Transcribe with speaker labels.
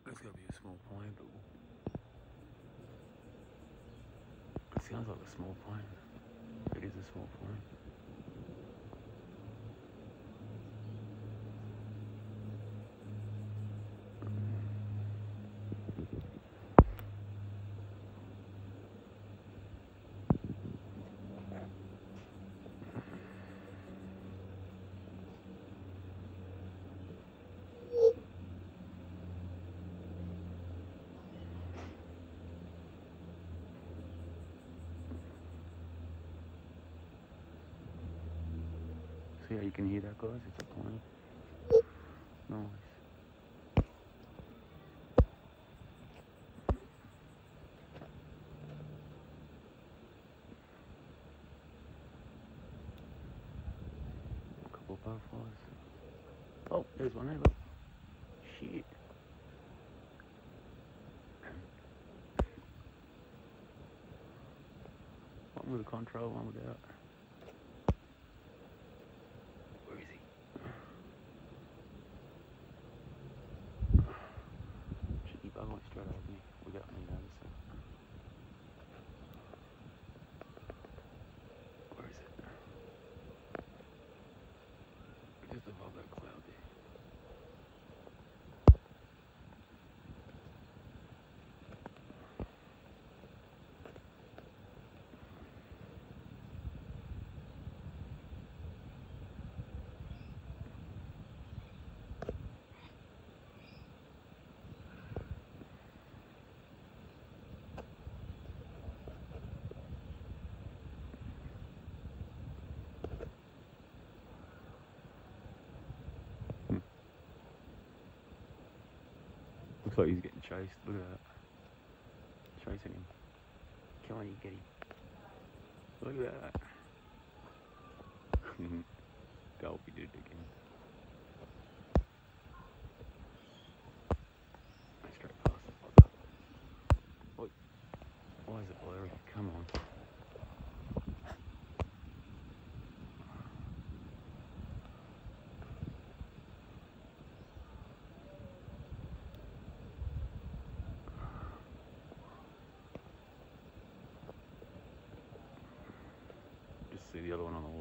Speaker 1: It's gotta be a small plane, but it sounds like a small plane. It is a small plane. See how you can hear that, guys? It's a plane. Nice. A couple of butterflies. Oh, there's one there, look. Shit. One with a control, one without. Where is he? Cheeky bug went straight over me. We got me notice it. Where is it? Just above that cloud there. Looks like he's getting chased. Look at that. Chasing him. Killing you, get him. Look at that. Go if you did it again. Straight past the fucker. Wait. Why is it blurry? Come on. Just see the other one on the